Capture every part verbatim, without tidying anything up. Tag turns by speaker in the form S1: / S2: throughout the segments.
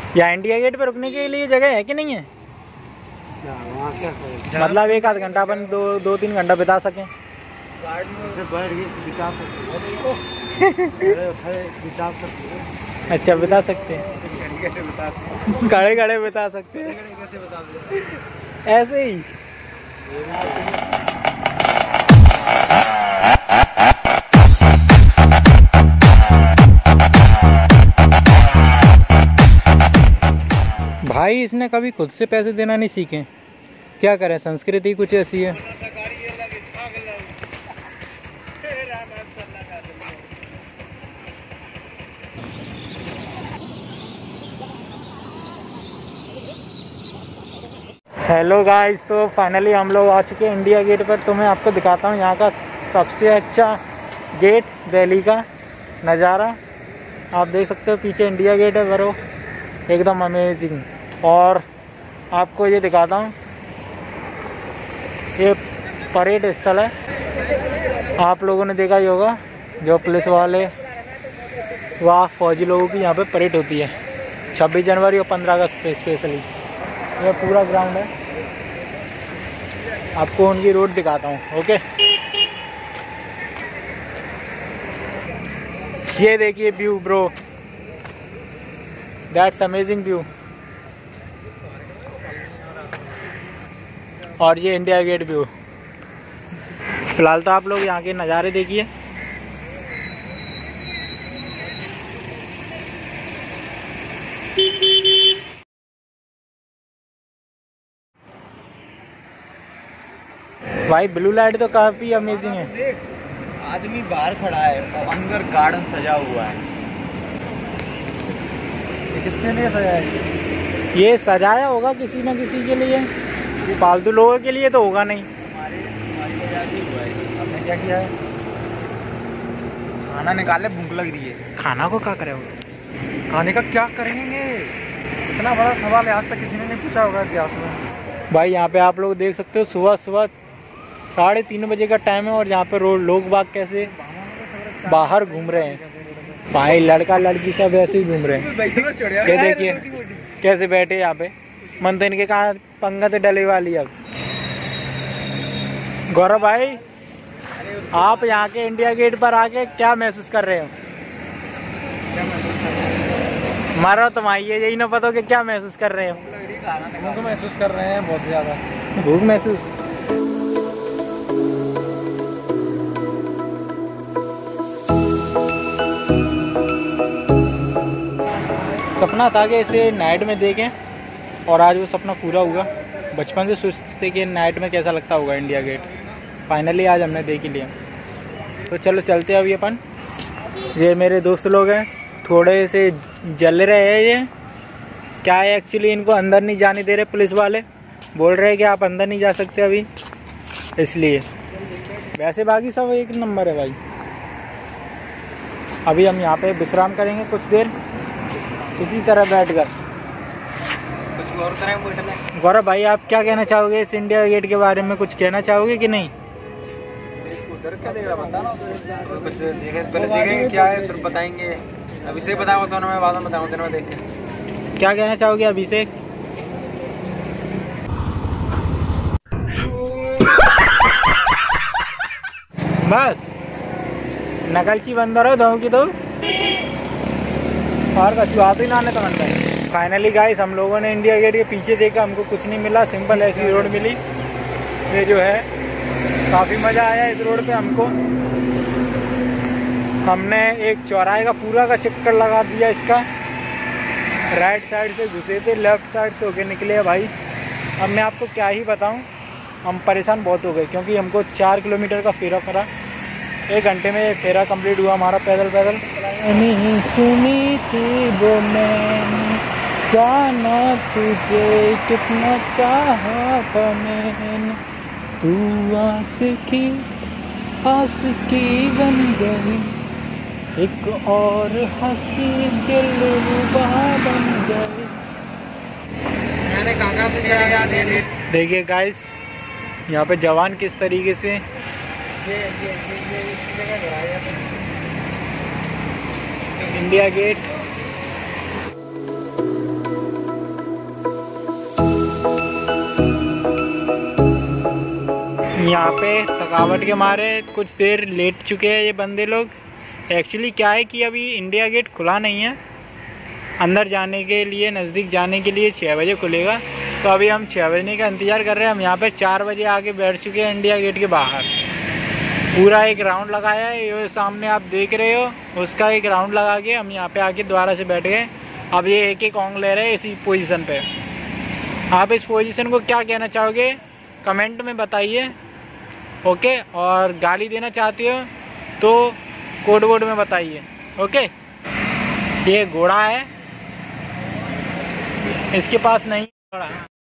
S1: यहाँ India gate पे रुकने के लिए जगह है कि नहीं है? मतलब एक आध घंटा अपन दो दो तीन घंटा बिता सकें। अच्छा बिता सकते हैं, खड़े खड़े बिता सकते हैं ऐसे ही। भाई इसने कभी खुद से पैसे देना नहीं सीखे, क्या करें, संस्कृति कुछ ऐसी है। हेलो गाइस, तो फाइनली हम लोग आ चुके हैं इंडिया गेट पर। तो मैं आपको दिखाता हूँ यहाँ का सबसे अच्छा गेट, दिल्ली का नज़ारा। आप देख सकते हो पीछे इंडिया गेट है बरो, एकदम अमेजिंग। और आपको ये दिखाता हूँ, ये परेड स्थल है। आप लोगों ने देखा ही होगा, जो पुलिस वाले व फौजी लोगों की यहाँ पे परेड होती है छब्बीस जनवरी और पंद्रह अगस्त पे स्पेशली। यह पूरा ग्राउंड है, आपको उनकी रोड दिखाता हूँ। ओके, ये देखिए view bro, that's amazing view. और ये इंडिया गेट व्यू। फिलहाल तो आप लोग यहाँ के नज़ारे देखिए। भाई ब्लू लाइट तो काफी अमेजिंग है।
S2: आदमी बाहर खड़ा है और अंदर गार्डन सजा हुआ है। ये किसके लिए सजाया है?
S1: ये सजाया होगा किसी न किसी के लिए, फालतू लोगों के लिए तो होगा नहीं।
S2: हमारे हमारी वजह से हुआ है। हमने क्या किया है, खाना निकाले, भूख लग रही है।
S1: खाना को क्या करोगे?
S2: खाने का क्या करेंगे, इतना बड़ा सवाल है, आज तक किसी ने नहीं पूछा होगा इतिहास में।
S1: भाई यहाँ पे आप लोग देख सकते हो, सुबह सुबह साढ़े तीन बजे का टाइम है और यहाँ पे रोड लोग बाग कैसे बाहर घूम रहे हैं। भाई लड़का लड़की सब ऐसे ही घूम रहे हैं। ये देखिए कैसे बैठे यहाँ पे, मन तो इनके कहाँ पंगा तो डले वाली। अब गौरव भाई, आप यहाँ के इंडिया गेट पर आके क्या महसूस कर रहे हो? मारो तुम आइए, यही ना पता कि क्या महसूस कर रहे हो?
S2: भूख महसूस कर रहे हैं, बहुत ज़्यादा
S1: भूख महसूस। सपना था कि इसे नाइट में देखें और आज वो सपना पूरा हुआ। बचपन से सोचते थे कि नाइट में कैसा लगता होगा इंडिया गेट, फाइनली आज हमने देख ही लिया। तो चलो चलते हैं अभी अपन। ये मेरे दोस्त लोग हैं, थोड़े से जल रहे हैं। ये क्या है एक्चुअली, इनको अंदर नहीं जाने दे रहे पुलिस वाले, बोल रहे हैं कि आप अंदर नहीं जा सकते अभी, इसलिए। वैसे बाकी सब एक नंबर है भाई। अभी हम यहाँ पे विश्राम करेंगे कुछ देर, इसी तरह बैठकर।
S2: कुछ और तरह बैठना।
S1: गौरव भाई, आप क्या कहना चाहोगे इस इंडिया गेट के बारे में, कुछ कहना चाहोगे कि नहीं?
S2: उधर क्या देगा बताना, कुछ देखें पहले, देखेंगे क्या है फिर बताएंगे। अभी से बताया होता ना, मैं बाद में बताऊँ दिन में देख के।
S1: क्या कहना चाहोगे अभिषेक? बस नकलची बंदर हो दो की दो, और कछुआ तो ही ना आने तो बनता है। फाइनली गाइस, हम लोगों ने इंडिया गेट के पीछे देखा, हमको कुछ नहीं मिला, सिंपल ऐसी रोड मिली। ये जो है काफ़ी मज़ा आया इस रोड पे हमको। हमने एक चौराहे का पूरा का चक्कर लगा दिया इसका, राइट साइड से घुसे थे, लेफ्ट साइड से होके निकले भाई। अब मैं आपको क्या ही बताऊं, हम परेशान बहुत हो गए क्योंकि हमको चार किलोमीटर का फेरा पड़ा। एक घंटे में फेरा कंप्लीट हुआ हमारा पैदल पैदल। नहीं सुनी थी वो मैंने, जाना तुझे कितना चाहा था मैंने, तू आशिकी आशिकी बन गई, एक और हंसी दिलरुबा बन गई।
S2: मैंने काका से चला याद है।
S1: देखिए गाइस, यहाँ पे जवान किस तरीके से
S2: ये ये ये इस जगह लगाया था
S1: इंडिया गेट यहाँ पे थकावट के मारे कुछ देर लेट चुके हैं ये बंदे लोग। एक्चुअली क्या है कि अभी इंडिया गेट खुला नहीं है, अंदर जाने के लिए, नज़दीक जाने के लिए छः बजे खुलेगा। तो अभी हम छः बजने का इंतज़ार कर रहे हैं। हम यहाँ पे चार बजे आके बैठ चुके हैं इंडिया गेट के बाहर। पूरा एक राउंड लगाया है, ये सामने आप देख रहे हो, उसका एक राउंड लगा के हम यहाँ पे आके दोबारा से बैठ गए। अब ये एक एक ऑंग ले रहे हैं इसी पोजीशन पे। आप इस पोजीशन को क्या कहना चाहोगे कमेंट में बताइए, ओके। और गाली देना चाहते हो तो कोड वर्ड में बताइए, ओके। ये घोड़ा है, इसके पास नहीं घोड़ा।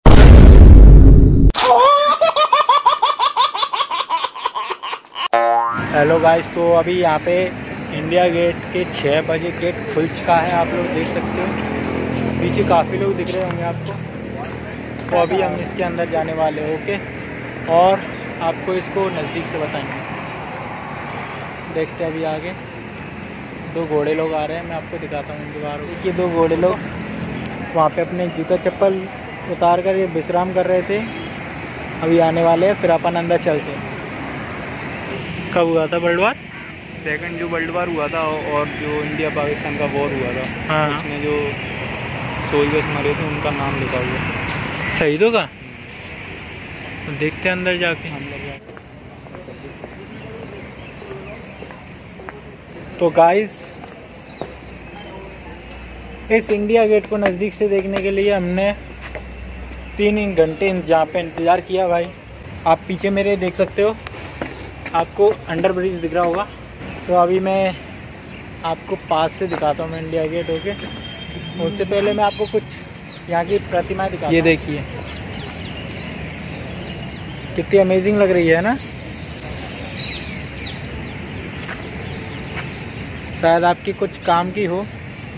S1: हेलो गाइस, तो अभी यहाँ पे इंडिया गेट के छः बजे गेट खुल चुका है, आप लोग देख सकते हो। पीछे काफ़ी लोग दिख रहे होंगे आपको। तो अभी हम इसके अंदर जाने वाले हैं, ओके। और आपको इसको नज़दीक से बताएंगे। देखते हैं अभी आगे दो घोड़े लोग आ रहे हैं, मैं आपको दिखाता हूँ उनके बाहर। देखिए दो घोड़े लोग वहाँ पे अपने जूता चप्पल उतार कर ये विश्राम कर रहे थे। अभी आने वाले हैं, फिर अपन अंदर चलते हैं। कब हुआ था वर्ल्ड वार?
S2: सेकंड जो वर्ल्ड वार हुआ था और जो इंडिया पाकिस्तान का वॉर हुआ था,
S1: हाँ,
S2: उसमें जो सोल्जर्स मरे थे उनका नाम लिखा हुआ।
S1: शहीदों का? देखते हैं अंदर जाके। तो गाइस, इस इंडिया गेट को नज़दीक से देखने के लिए हमने तीन घंटे यहाँ पे इंतज़ार किया भाई। आप पीछे मेरे देख सकते हो, आपको अंडर ब्रिज दिख रहा होगा। तो अभी मैं आपको पास से दिखाता हूँ मैं इंडिया गेट, ओके। उससे पहले मैं आपको कुछ यहाँ की प्रतिमाएं दिखाता हूँ। ये देखिए कितनी अमेजिंग लग रही है ना। शायद आपकी कुछ काम की हो,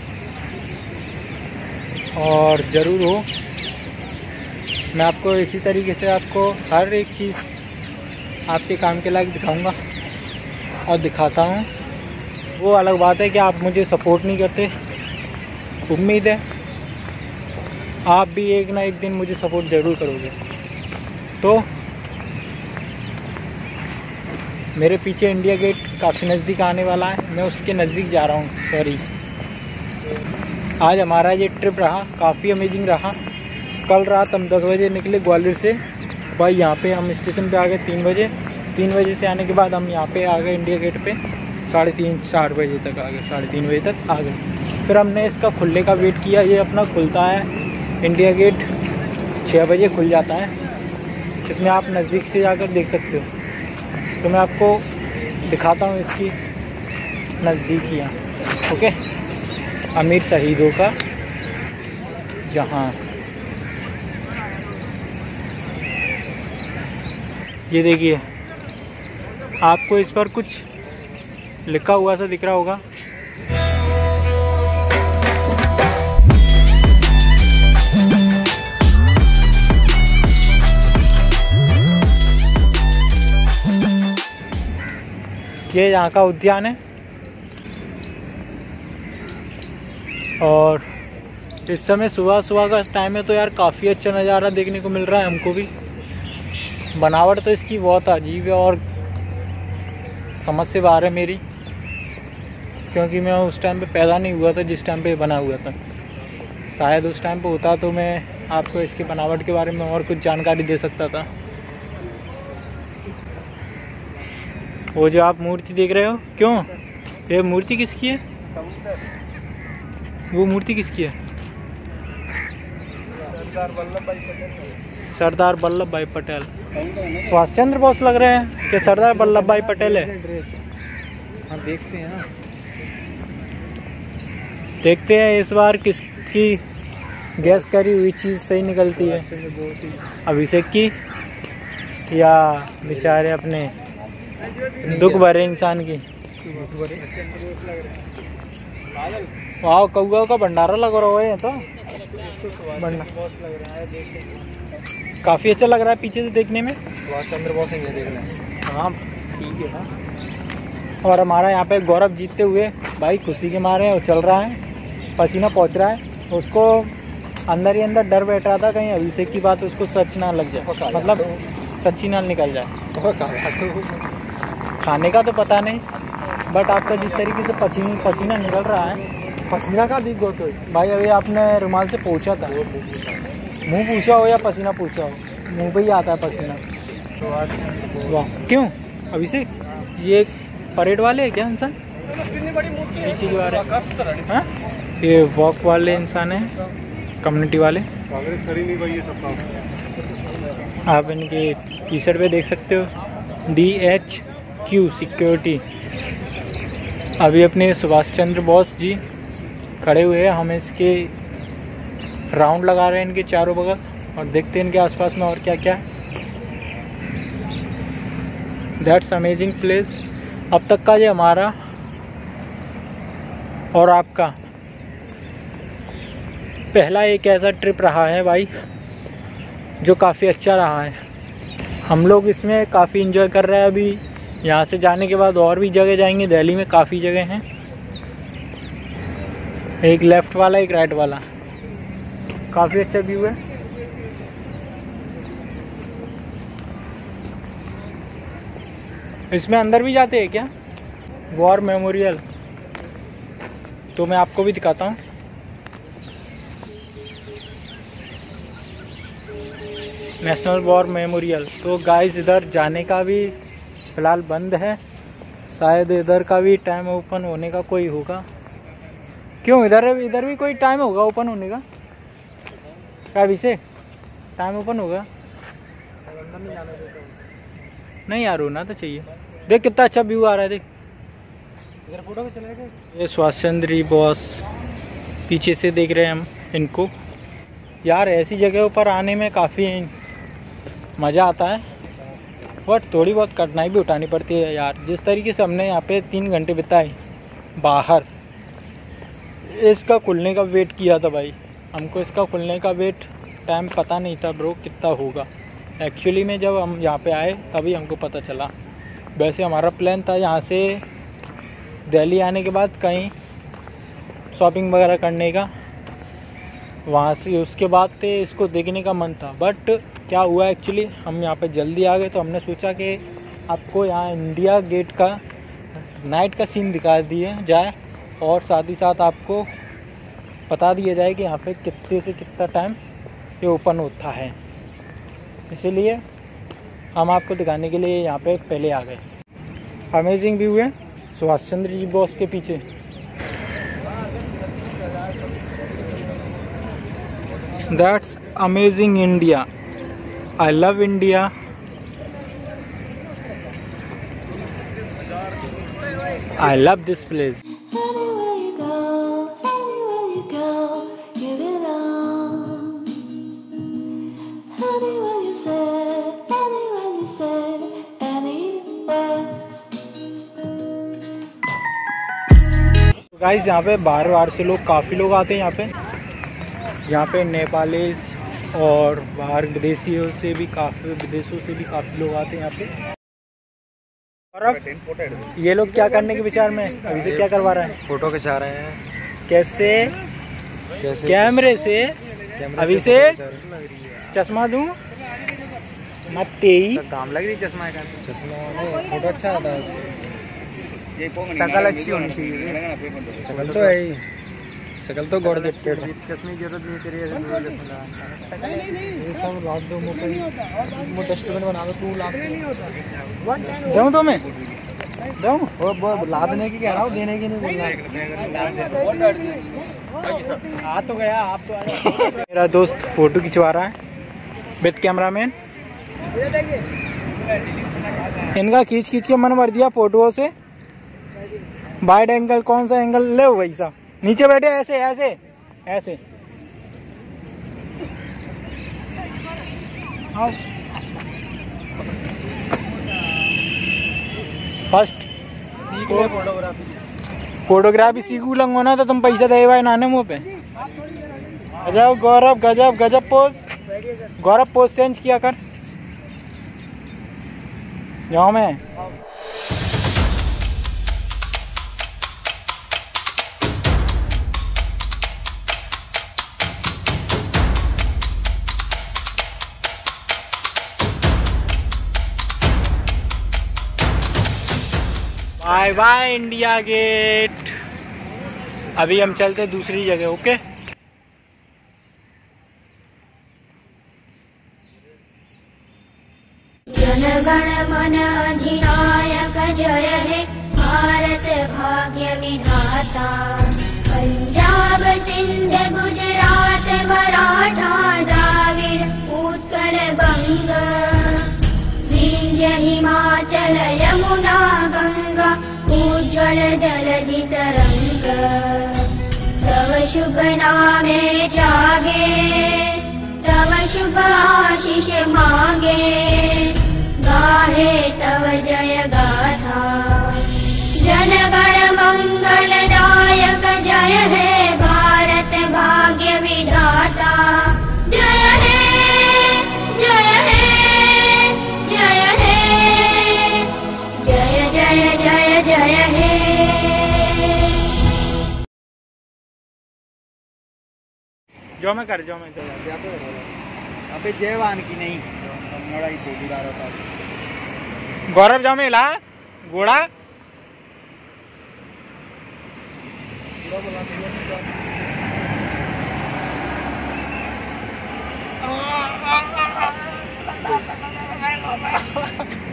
S1: और ज़रूर हो। मैं आपको इसी तरीके से आपको हर एक चीज़ आपके काम के लायक दिखाऊंगा और दिखाता हूँ। वो अलग बात है कि आप मुझे सपोर्ट नहीं करते। उम्मीद है आप भी एक ना एक दिन मुझे सपोर्ट ज़रूर करोगे। तो मेरे पीछे इंडिया गेट काफ़ी नज़दीक आने वाला है, मैं उसके नज़दीक जा रहा हूँ। सॉरी, आज हमारा ये ट्रिप रहा काफ़ी अमेजिंग रहा। कल रात हम दस बजे निकले ग्वालियर से भाई। यहाँ पे हम स्टेशन पे आ गए तीन बजे। तीन बजे से आने के बाद हम यहाँ पे आ गए इंडिया गेट पे साढ़े तीन चार बजे तक आ गए, साढ़े तीन बजे तक आ गए। फिर हमने इसका खुलने का वेट किया। ये अपना खुलता है इंडिया गेट छः बजे खुल जाता है। इसमें आप नज़दीक से जाकर देख सकते हो। तो मैं आपको दिखाता हूँ इसकी नज़दीकियाँ, ओके। अमीर शहीदों का जहाँ, ये देखिए आपको इस पर कुछ लिखा हुआ सा दिख रहा होगा। ये यहाँ का उद्यान है और इस समय सुबह सुबह का टाइम है, तो यार काफ़ी अच्छा नज़ारा देखने को मिल रहा है हमको भी। बनावट तो इसकी बहुत अजीब है और समझ से बाहर है मेरी, क्योंकि मैं उस टाइम पे पैदा नहीं हुआ था जिस टाइम पे बना हुआ था। शायद उस टाइम पे होता तो मैं आपको इसके बनावट के बारे में और कुछ जानकारी दे सकता था। वो जो आप मूर्ति देख रहे हो, क्यों ये मूर्ति किसकी है? वो मूर्ति किसकी है? सरदार वल्लभ भाई पटेल। सुभाष चंद्र बोस लग रहे हैं कि सरदार वल्लभ भाई पटेल है।
S2: हाँ देखते हैं ना,
S1: देखते हैं इस बार किसकी गैस करी हुई चीज़ सही निकलती है, अभिषेक की या बेचारे अपने दुख भरे इंसान की। वाह, कौआ का भंडारा लगा रहा है तो काफ़ी अच्छा लग रहा है पीछे से देखने में।
S2: सुभाष चंद्र बोस है देखना।
S1: हाँ ठीक है ना। और हमारा यहाँ पे गौरव जीतते हुए भाई खुशी के मारे वो चल रहा है, पसीना पहुँच रहा है। उसको अंदर ही अंदर डर बैठ रहा था कहीं अभिषेक की बात उसको सच ना लग जाए, मतलब सच्ची ना निकल जाए। खाने का तो पता नहीं, बट आपका जिस तरीके से पसीना पसीना निकल रहा है,
S2: पसीना का दिख गो तो
S1: भाई अभी आपने रुमाल से पोंछा था, मुंह पूछा हो या पसीना पूछा हो, मुंह पे ही आता है पसीना। वाह, क्यों अभी से ये परेड वाले है क्या इंसान पीछे जो आ रहे हैं? ये वॉक वाले इंसान हैं, कम्युनिटी वाले।
S2: कांग्रेस करी नहीं भाई ये सब काम।
S1: आप इनके टी शर्ट पे देख सकते हो डी एच क्यू सिक्योरिटी। अभी अपने सुभाष चंद्र बोस जी खड़े हुए हैं, हम इसके राउंड लगा रहे हैं इनके चारों बगल, और देखते हैं इनके आसपास में और क्या क्या है। That's amazing place. अब तक का ये हमारा और आपका पहला एक ऐसा ट्रिप रहा है भाई जो काफ़ी अच्छा रहा है। हम लोग इसमें काफ़ी इन्जॉय कर रहे हैं। अभी यहाँ से जाने के बाद और भी जगह जाएंगे, दिल्ली में काफ़ी जगह हैं, एक लेफ़्ट वाला एक राइट वाला। काफ़ी अच्छा व्यू है। इसमें अंदर भी जाते हैं क्या? वॉर मेमोरियल तो मैं आपको भी दिखाता हूँ। National war memorial. तो गाइस इधर जाने का भी फ़िलहाल बंद है, शायद इधर का भी टाइम ओपन होने का कोई होगा। क्यों इधर इधर भी कोई टाइम होगा ओपन होने का? क्या अभी से टाइम ओपन होगा? नहीं यार, होना तो चाहिए। देख कितना अच्छा व्यू आ रहा है, देख इधर फोटो के चले गए। ये सुभाष चंद्र बोस पीछे से देख रहे हैं हम इनको। यार ऐसी जगहों पर आने में काफ़ी मज़ा आता है, बट थोड़ी बहुत कठिनाई भी उठानी पड़ती है यार। जिस तरीके से हमने यहाँ पे तीन घंटे बिताए बाहर, इसका खुलने का वेट किया था भाई। हमको इसका खुलने का वेट टाइम पता नहीं था ब्रो कितना होगा। एक्चुअली में जब हम यहाँ पे आए तभी हमको पता चला। वैसे हमारा प्लान था यहाँ से दिल्ली आने के बाद कहीं शॉपिंग वगैरह करने का, वहाँ से उसके बाद से इसको देखने का मन था। बट क्या हुआ एक्चुअली, हम यहाँ पे जल्दी आ गए तो हमने सोचा कि आपको यहाँ इंडिया गेट का नाइट का सीन दिखा दिया जाए, और साथ ही साथ आपको बता दिया जाए कि यहाँ पे कितने से कितना टाइम ये ओपन होता है। इसीलिए हम आपको दिखाने के लिए यहाँ पे पहले आ गए। अमेजिंग व्यू है सुभाष चंद्र जी बोस के पीछे। That's amazing India. I love India. I love this place. Guys यहाँ पे बाहर बाहर से लोग काफ़ी लोग आते हैं यहाँ पे यहाँ पे नेपालीज और बाहर विदेशियों से भी काफ़ी विदेशों से भी काफ़ी लोग आते हैं यहाँ पे। और अब ये लोग क्या करने के विचार में अभी से क्या करवा रहे हैं?
S2: फोटो खिंचा रहे हैं।
S1: कैसे?
S2: कैसे?
S1: कैमरे से। अभी से चश्मा दूँ मत तेई
S2: काम लग रही चश्मा का। चश्मा फोटो अच्छा आता है,
S1: शकल अच्छी होनी चाहिए।
S2: शकल तो है ही, शकल तो गॉड गिफ्टेड है। चश्मे की जरूरत नहीं तेरी, ये सब लाद दो मुंह पे, मुंह डस्टबिन बना दो तू। लाद
S1: दूँ तो मैं दूँ?
S2: वो लादने की कह रहा हूँ, देने की नहीं बोल रहा।
S1: आ तो गया, आप तो आए। मेरा दोस्त फोटो खिंचवा रहा है विद कैमरामैन। इनका खींच खींच के मन भर दिया फोटोओं से। वाइड एंगल कौन सा एंगल ले भाई साहब? नीचे बैठे ऐसे ऐसे ऐसे। फर्स्ट फोटोग्राफी फोटोग्राफी सीखू लंगो ना तो तुम पैसा दे भाई नाने मुँह पे। गजब गौरव, गजब गजब पोज। गौरव पोज चेंज किया कर। जाओ मैं बाय बाय इंडिया गेट। अभी हम चलते दूसरी जगह। ओके
S3: जनगण मन अधिनायक जय हे भारत भाग्य विधाता। पंजाब सिंध गुजरात मराठा द्राविड़ उत्कल बंग विंध्य हिमाचल यमुना गंगा उज्ज्वल जलधि तरंग। तव शुभ नामे जागे तव शुभ आशीष मांगे गाहे तव जय गाथा। जनगण मंगलदायक जय हे भारत भाग्य विधाता। जय हे जय हे जय हे जय जय जय जय हे।
S1: जो मैं कर जो मैं तो
S2: अबे जयवान की नहीं लड़ाई को बुला रहा था।
S1: गौरव जाओ में ला घोड़ा
S2: बोला